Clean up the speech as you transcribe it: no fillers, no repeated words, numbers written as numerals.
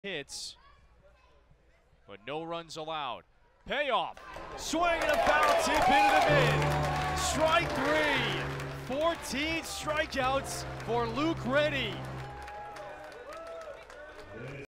hits, but no runs allowed. Payoff, swing and a foul tip into the mid. Strike three, 14 strikeouts for Luc Rennie.